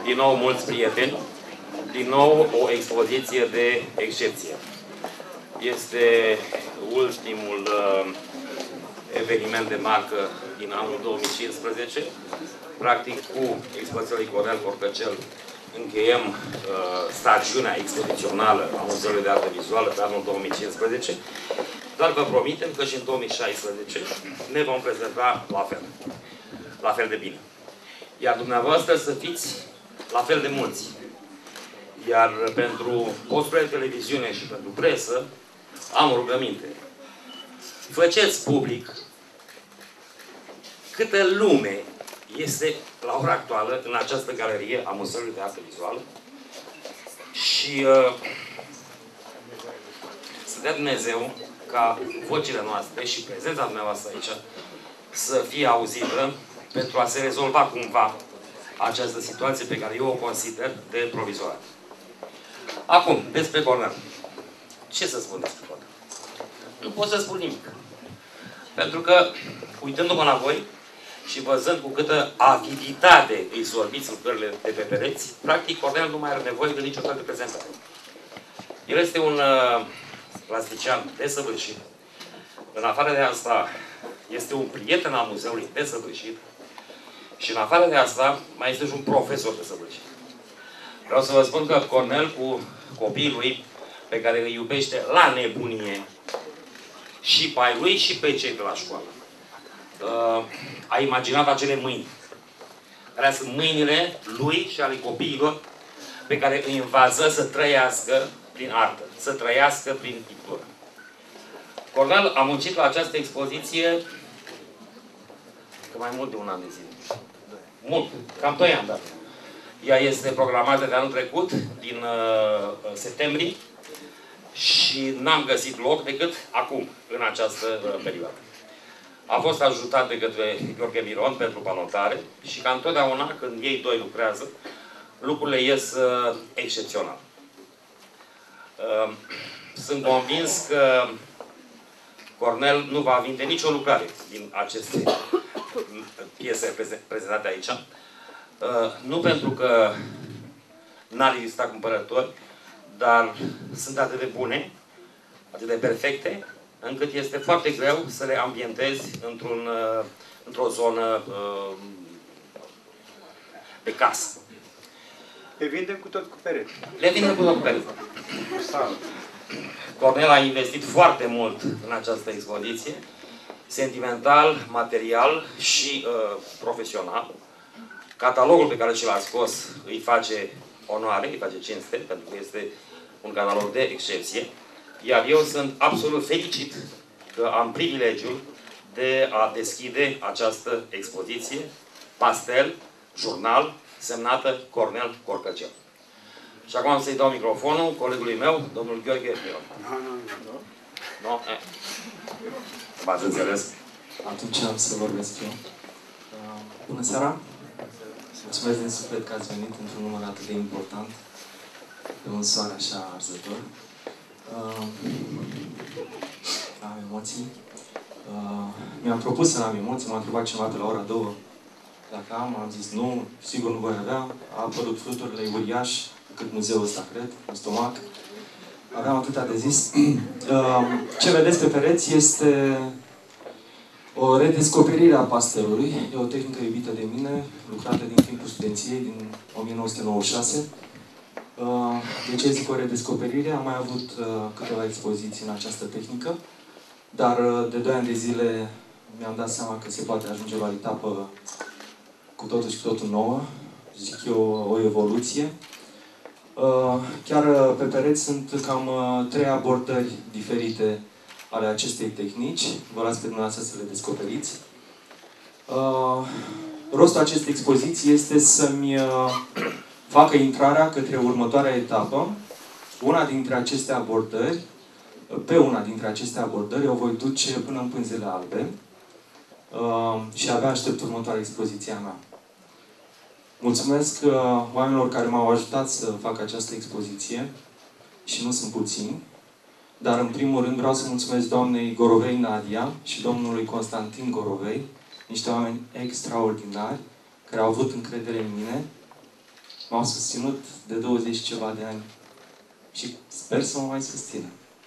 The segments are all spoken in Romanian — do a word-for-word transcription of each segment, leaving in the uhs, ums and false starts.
din nou mulți prieteni, din nou o expoziție de excepție. Este ultimul uh, eveniment de marcă din anul două mii cincisprezece. Practic, cu expoziția lui Cornel Corcăcel încheiem uh, stagiunea expozițională a Muzeului de Artă Vizuală pe anul două mii cincisprezece, dar vă promitem că și în două mii șaisprezece ne vom prezenta la fel. La fel de bine. Iar dumneavoastră să fiți la fel de mulți. Iar pentru posturile de televiziune și pentru presă am o rugăminte. Faceți public câtă lume este la ora actuală în această galerie a Muzeului de Artă Vizuală și uh, să dea Dumnezeu ca vocile noastre și prezența dumneavoastră aici să fie auzită pentru a se rezolva cumva această situație pe care eu o consider de provizorată. Acum, despre Cornel. Ce să spun despre Cornel? Nu pot să spun nimic. Pentru că, uitându-mă la voi și văzând cu câtă aviditate îi sorbiți lucrările de pe pereți, practic Cornel nu mai are nevoie de nicio fel de prezentare. El este un uh, plastician desăvârșit. În afară de asta, este un prieten al muzeului desăvârșit. Și în afară de asta, mai este și un profesor desăvârșit. Vreau să vă spun că Cornel, cu copiii lui, pe care îi iubește la nebunie, și pe ai lui și pe cei de la școală, uh, a imaginat acele mâini. Care sunt mâinile lui și ale copiilor pe care îi învață să trăiască prin artă, să trăiască prin pictură. Cornel a muncit la această expoziție că mai mult de un an de zile. Mult, cam doi ani, dar. Ea este programată de anul trecut, din uh, septembrie, și n-am găsit loc decât acum, în această uh, perioadă. A fost ajutat de către Gheorghe Miron pentru panotare și ca întotdeauna, când ei doi lucrează, lucrurile ies uh, excepțional. Uh, sunt convins că Cornel nu va vinde nicio lucrare din aceste piese prezentate aici. Uh, nu pentru că n-ar exista cumpărători, dar sunt atât de bune, atât de perfecte, încât este foarte greu să le ambientezi într-un, uh, într-o zonă uh, de casă. Le vindem cu tot cu pereți. Le vindem cu tot cu pereți. Cornel a investit foarte mult în această expoziție, sentimental, material și uh, profesional. Catalogul pe care și l-a scos îi face onoare, îi face cinste, pentru că este un catalog de excepție. Iar eu sunt absolut fericit că am privilegiul de a deschide această expoziție, pastel, jurnal, semnată Cornel Corcăcel. Și acum am să-i dau microfonul colegului meu, domnul Gheorghe Miron. Nu, nu, nu. Nu? Eh. V-ați înțeles? Atunci am să vorbesc eu. Uh, bună seara! Mulțumesc din suflet că ați venit într-un număr atât de important, pe un soare așa arzător. Uh, am emoții. Uh, Mi-am propus să am emoții, m-a întrebat cineva pe la ora două dacă am, am zis nu, sigur nu voi avea. A apărut fluturile uriaș, cât muzeul ăsta, cred, în stomac. Aveam atâta de zis. Uh, ce vedeți pe pereți este o redescoperire a pastelului. E o tehnică iubită de mine, lucrată din timpul studenției, din o mie nouă sute nouăzeci și șase. De ce zic o redescoperire? Am mai avut câteva expoziții în această tehnică, dar de doi ani de zile mi-am dat seama că se poate ajunge la o etapă cu totul și cu totul nouă. Zic eu, o evoluție. Chiar pe pereți sunt cam trei abordări diferite ale acestei tehnici. Vă las pe dumneavoastră să le descoperiți. Uh, rostul acestei expoziții este să-mi uh, facă intrarea către următoarea etapă. Una dintre aceste abordări, pe una dintre aceste abordări, o voi duce până în Pânzele Albe uh, și abia aștept următoarea expoziție a mea. Mulțumesc uh, oamenilor care m-au ajutat să fac această expoziție și nu sunt puțini. Dar, în primul rând, vreau să mulțumesc doamnei Gorovei Nadia și domnului Constantin Gorovei, niște oameni extraordinari, care au avut încredere în mine, m-au susținut de douăzeci și ceva de ani și sper să mă mai susțină.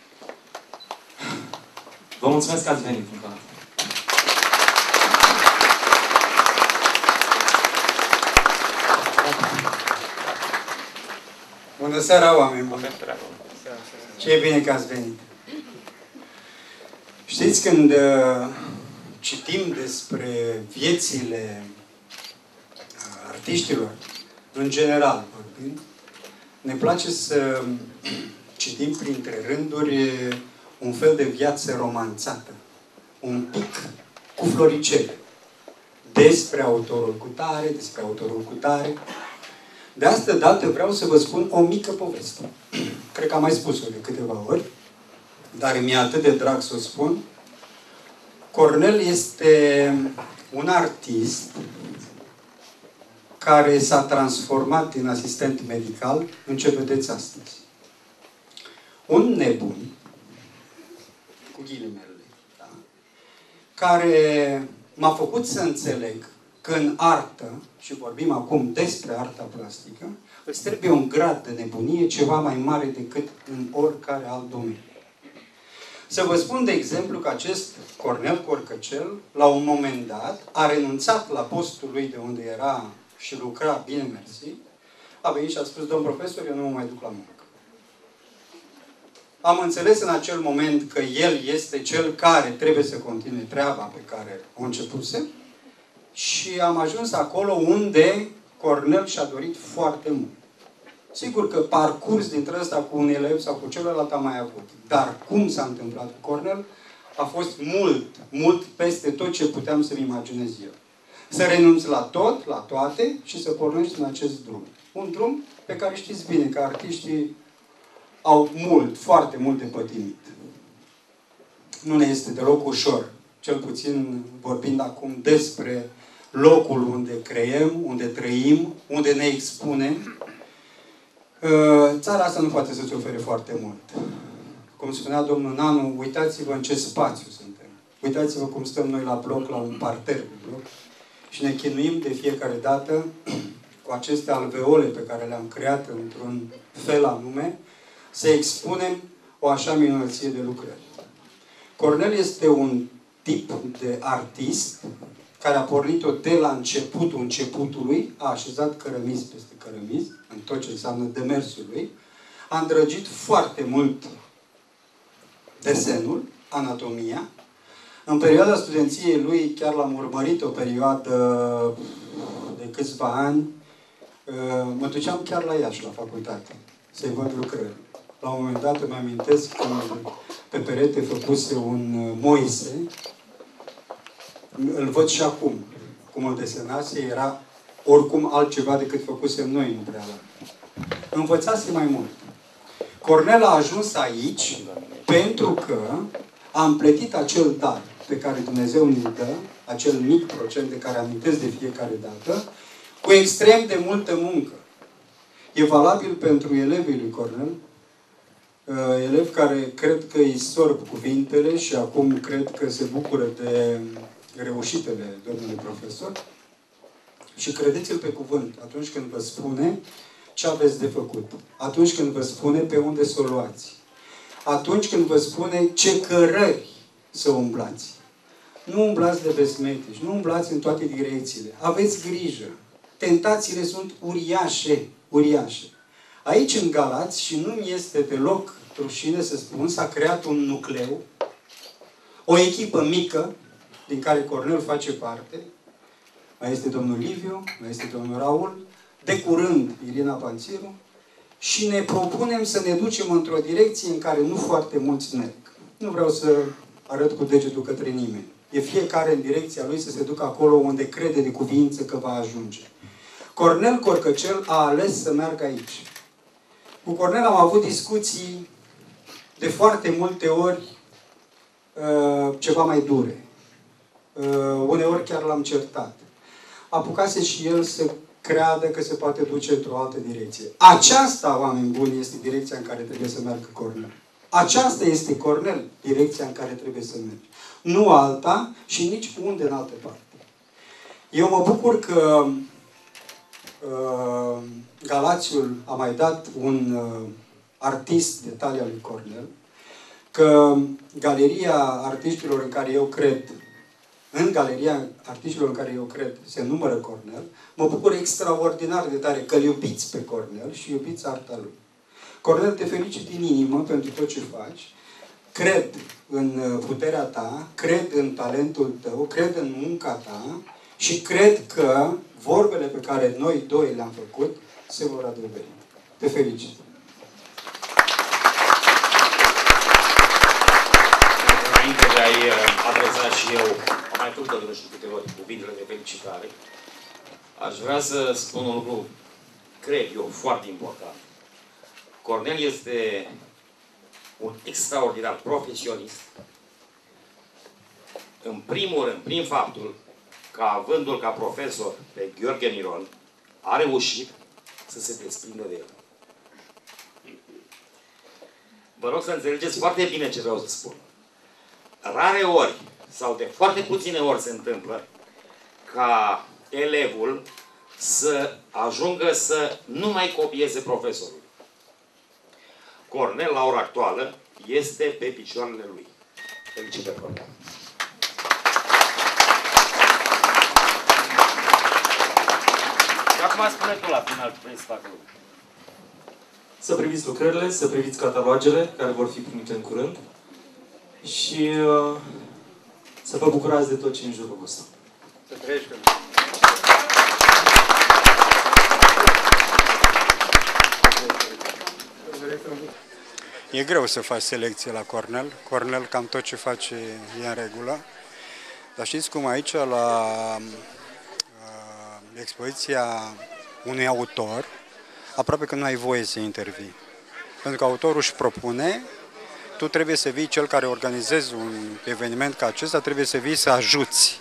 Vă mulțumesc că ați venit încă o dată. Bună seara, oameni buni! Ce e bine că ați venit! Știți, când uh, citim despre viețile uh, artiștilor, în general vorbind, ne place să citim printre rânduri un fel de viață romanțată, un pic cu floricele, despre autorul cu tare, despre autorul cu tare. De asta dată vreau să vă spun o mică poveste. Cred că am mai spus-o de câteva ori, dar mi-e atât de drag să o spun. Cornel este un artist care s-a transformat din asistent medical în ce vedeți astăzi. Un nebun, cu ghilimele, da, care m-a făcut să înțeleg că în artă, și vorbim acum despre arta plastică, îți trebuie un grad de nebunie ceva mai mare decât în oricare alt domeniu. Să vă spun, de exemplu, că acest Cornel Corcăcel, la un moment dat, a renunțat la postul lui de unde era și lucra, bine mersi, a venit și a spus: domn profesor, eu nu mă mai duc la muncă. Am înțeles în acel moment că el este cel care trebuie să continue treaba pe care o începuse și am ajuns acolo unde Cornel și-a dorit foarte mult. Sigur că parcurs dintre ăsta cu un elev sau cu celălalt am mai avut. Dar cum s-a întâmplat cu Cornel a fost mult, mult peste tot ce puteam să-mi imaginez eu. Să renunți la tot, la toate și să pornești în acest drum. Un drum pe care știți bine că artiștii au mult, foarte mult de pătimit. Nu ne este deloc ușor, cel puțin vorbind acum despre locul unde creăm, unde trăim, unde ne expunem. Țara asta nu poate să-ți ofere foarte mult. Cum spunea domnul Nanu, uitați-vă în ce spațiu suntem. Uitați-vă cum stăm noi la bloc, la un parter de bloc, și ne chinuim de fiecare dată cu aceste alveole pe care le-am creat într-un fel anume, să expunem o așa minunăție de lucrări. Cornel este un tip de artist care a pornit-o de la începutul începutului, a așezat cărămizi peste cărămizi, în tot ce înseamnă demersul lui, a îndrăgit foarte mult desenul, anatomia. În perioada studenției lui, chiar l-am urmărit o perioadă de câțiva ani, mă duceam chiar la Iași, la facultate, să-i văd lucrări. La un moment dat îmi amintesc că pe perete făcuse un Moise, îl văd și acum, cum îl desenase, era oricum altceva decât făcusem noi în prealabil. Învățase mai mult. Cornel a ajuns aici pentru că a împletit acel dar pe care Dumnezeu ne-l dă, acel mic procent de care amintesc de fiecare dată, cu extrem de multă muncă. E valabil pentru elevii lui Cornel, uh, elevi care cred că îi sorb cuvintele și acum cred că se bucură de reușitele domnului profesor. Și credeți-l pe cuvânt atunci când vă spune ce aveți de făcut. Atunci când vă spune pe unde să o luați. Atunci când vă spune ce cărări să umblați. Nu umblați de vesmetici, nu umblați în toate direcțiile. Aveți grijă. Tentațiile sunt uriașe, uriașe. Aici în Galați, și nu-mi este deloc rușine să spun, s-a creat un nucleu, o echipă mică, din care Cornel face parte. Mai este domnul Liviu, mai este domnul Raul, de curând Irina Panțiru, și ne propunem să ne ducem într-o direcție în care nu foarte mulți merg. Nu vreau să arăt cu degetul către nimeni. E fiecare în direcția lui să se ducă acolo unde crede de cuvință că va ajunge. Cornel Corcăcel a ales să meargă aici. Cu Cornel am avut discuții de foarte multe ori uh, ceva mai dure. Uh, uneori chiar l-am certat. Apucase și el să creadă că se poate duce într-o altă direcție. Aceasta, oameni buni, este direcția în care trebuie să meargă Cornel. Aceasta este, Cornel, direcția în care trebuie să mergi. Nu alta și nici unde în altă parte. Eu mă bucur că uh, Galațiul a mai dat un uh, artist de talia lui Cornel, că galeria artiștilor în care eu cred, în galeria artiștilor în care eu cred, se numără Cornel, mă bucur extraordinar de tare că îl iubiți pe Cornel și iubiți arta lui. Cornel, te felicit din inimă pentru tot ce faci. Cred în puterea ta, cred în talentul tău, cred în munca ta și cred că vorbele pe care noi doi le-am făcut se vor adeveri. Te felicit! Înainte de a-i adresa și eu, am mai făcut de nu știu câteva cuvintele de felicitare, aș vrea să spun un lucru, cred eu, foarte important. Cornel este un extraordinar profesionist, în primul rând, prin faptul că, avându-l ca profesor pe Gheorghe Miron, a reușit să se desprindă de el. Vă rog să înțelegeți foarte bine ce vreau să spun. Rare ori, sau de foarte puține ori se întâmplă, ca elevul să ajungă să nu mai copieze profesorul. Cornel, la ora actuală, este pe picioarele lui. Felicitări, Cornel. Și acum spune tu la final ce vrei să facă lucruri. Să priviți lucrările, să priviți catalogele care vor fi primite în curând și uh, să vă bucurați de tot ce e în jurul vostru. Să trăiești. E greu să faci selecție la Cornel. Cornel cam tot ce face e în regulă. Dar știți cum aici, la uh, expoziția unui autor, aproape că nu ai voie să intervii. Pentru că autorul își propune, tu trebuie să vii, cel care organizezi un eveniment ca acesta, trebuie să vii să ajuți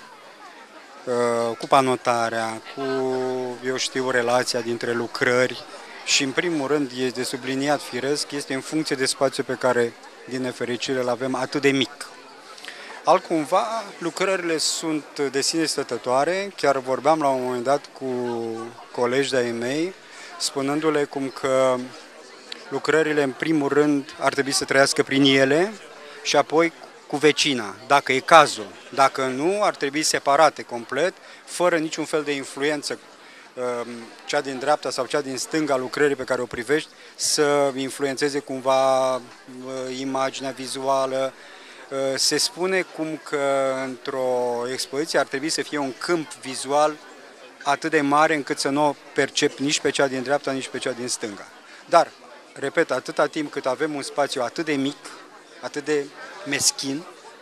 uh, cu panotarea, cu, eu știu, relația dintre lucrări și, în primul rând, e de subliniat firesc, este în funcție de spațiul pe care, din nefericire, îl avem atât de mic. Altcumva, lucrările sunt de sine stătătoare, chiar vorbeam la un moment dat cu colegi de-ai mei, spunându-le cum că lucrările, în primul rând, ar trebui să trăiască prin ele și apoi cu vecina, dacă e cazul. Dacă nu, ar trebui separate complet, fără niciun fel de influență, cea din dreapta sau cea din stânga lucrării pe care o privești, să influențeze cumva imaginea vizuală. Se spune cum că într-o expoziție ar trebui să fie un câmp vizual atât de mare încât să nu o percep nici pe cea din dreapta, nici pe cea din stânga. Dar, repet, atâta timp cât avem un spațiu atât de mic, atât de meschin,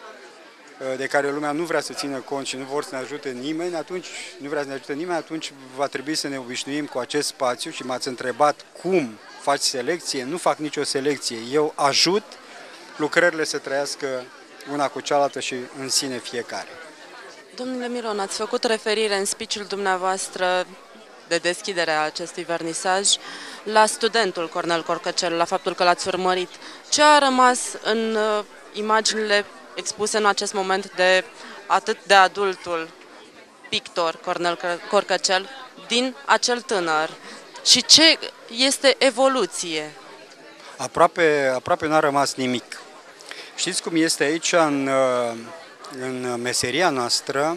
de care lumea nu vrea să țină cont și nu vor să ne ajute nimeni, atunci nu vrea să ne ajute nimeni, atunci va trebui să ne obișnuim cu acest spațiu și m-ați întrebat cum faci selecție. Nu fac nicio selecție. Eu ajut lucrările să trăiască una cu cealaltă și în sine fiecare. Domnule Miron, ați făcut referire în speech-ul dumneavoastră de deschidere a acestui vernisaj la studentul Cornel Corcăcel, la faptul că l-ați urmărit. Ce a rămas în uh, imaginile expuse în acest moment de atât de adultul pictor Cornel Corcăcel din acel tânăr? Și ce este evoluție? Aproape, aproape n-a rămas nimic. Știți cum este aici, în, în meseria noastră?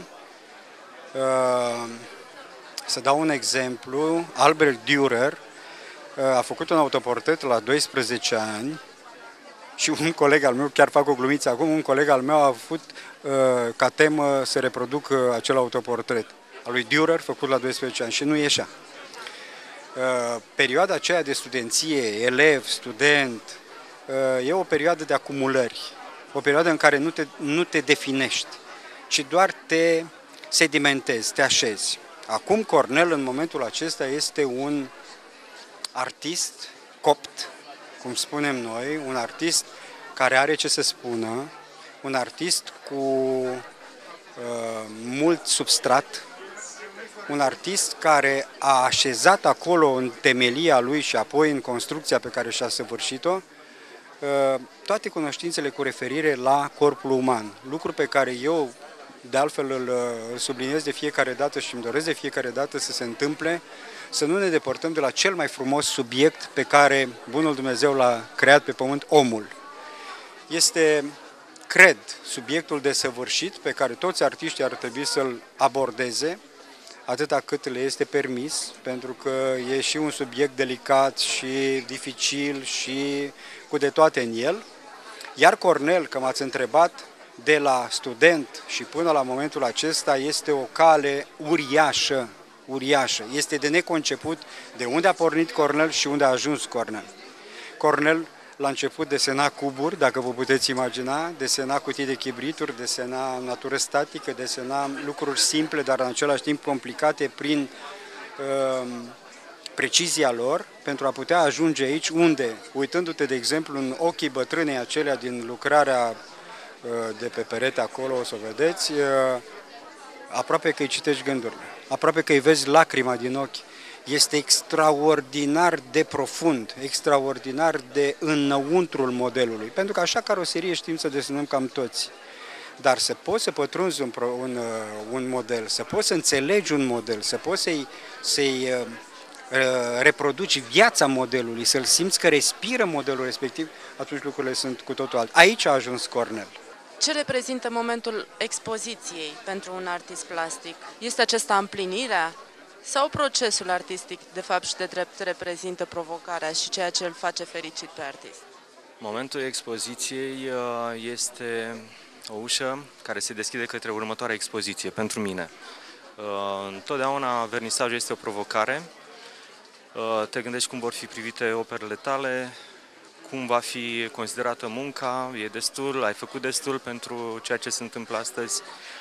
Să dau un exemplu, Albert Dürer a făcut un autoportret la doisprezece ani și un coleg al meu, chiar fac o glumiță acum, un coleg al meu a avut ca temă să reproducă acel autoportret al lui Dürer făcut la doisprezece ani și nu ieșea. Perioada aceea de studenție, elev, student, e o perioadă de acumulări, o perioadă în care nu te, nu te definești, ci doar te sedimentezi, te așezi. Acum Cornel, în momentul acesta, este un artist copt, cum spunem noi, un artist care are ce să spună, un artist cu uh, mult substrat, un artist care a așezat acolo în temelia lui și apoi în construcția pe care și-a săvârșit-o toate cunoștințele cu referire la corpul uman, lucru pe care eu de altfel îl, îl subliniez de fiecare dată și îmi doresc de fiecare dată să se întâmple, să nu ne depărtăm de la cel mai frumos subiect pe care Bunul Dumnezeu l-a creat pe pământ, omul. Este, cred, subiectul desăvârșit pe care toți artiștii ar trebui să-l abordeze, atâta cât le este permis, pentru că e și un subiect delicat și dificil și cu de toate în el. Iar Cornel, că m-ați întrebat, de la student și până la momentul acesta este o cale uriașă, uriașă. Este de neconceput de unde a pornit Cornel și unde a ajuns Cornel. Cornel la început desena cuburi, dacă vă puteți imagina, desena cutii de chibrituri, desena natură statică, desena lucruri simple, dar în același timp complicate prin uh, precizia lor, pentru a putea ajunge aici unde, uitându-te de exemplu în ochii bătrânei acelea din lucrarea uh, de pe perete acolo, o să o vedeți, uh, aproape că îi citești gândurile, aproape că îi vezi lacrima din ochi. Este extraordinar de profund, extraordinar de înăuntrul modelului, pentru că așa caroserie știm să desenăm cam toți. Dar să poți să pătrunzi un, un, un model, să poți să înțelegi un model, să poți să-i să-i reproduci viața modelului, să-l simți că respiră modelul respectiv, atunci lucrurile sunt cu totul alte. Aici a ajuns Cornel. Ce reprezintă momentul expoziției pentru un artist plastic? Este acesta împlinirea? Sau procesul artistic, de fapt și de drept, reprezintă provocarea și ceea ce îl face fericit pe artist? Momentul expoziției este o ușă care se deschide către următoarea expoziție, pentru mine. Întotdeauna vernisajul este o provocare. Te gândești cum vor fi privite operele tale, cum va fi considerată munca, e destul, ai făcut destul pentru ceea ce se întâmplă astăzi.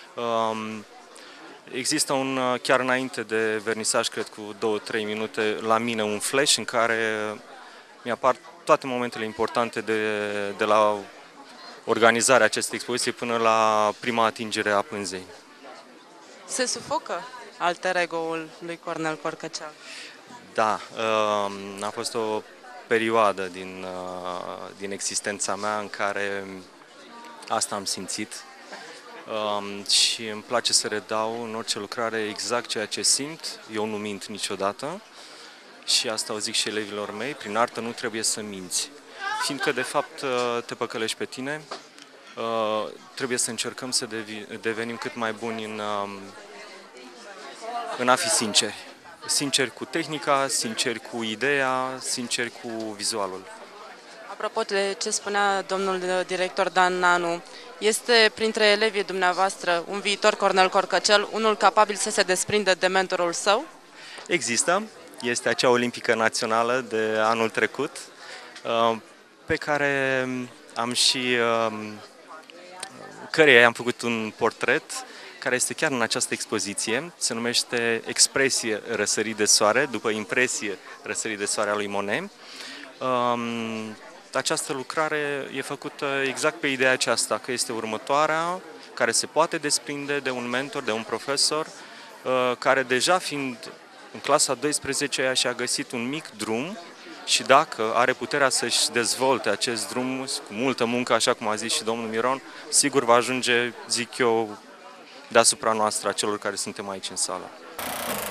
Există un, chiar înainte de vernisaj, cred cu două trei minute, la mine un flash în care mi-apar toate momentele importante de, de la organizarea acestei expoziții până la prima atingere a pânzei. Se sufocă alter ego-ul lui Cornel Corcăceal? Da, a fost o perioadă din, din existența mea în care asta am simțit. Um, și îmi place să redau în orice lucrare exact ceea ce simt, eu nu mint niciodată și asta o zic și elevilor mei, prin artă nu trebuie să minți, fiindcă de fapt te păcălești pe tine, uh, trebuie să încercăm să devenim cât mai buni în, um, în a fi sinceri, sinceri cu tehnica, sinceri cu ideea, sinceri cu vizualul. Apropo de ce spunea domnul director Dan Nanu, este printre elevii dumneavoastră un viitor Cornel Corcăcel, unul capabil să se desprindă de mentorul său? Există, este acea olimpică națională de anul trecut, pe care am și, căreia i-am făcut un portret, care este chiar în această expoziție, se numește Expresie răsărit de soare, după impresie răsărit de soare a lui Monet. Această lucrare e făcută exact pe ideea aceasta, că este următoarea, care se poate desprinde de un mentor, de un profesor, care deja fiind în clasa a douăsprezecea și-a găsit un mic drum și dacă are puterea să-și dezvolte acest drum cu multă muncă, așa cum a zis și domnul Miron, sigur va ajunge, zic eu, deasupra noastră, a celor care suntem aici în sală.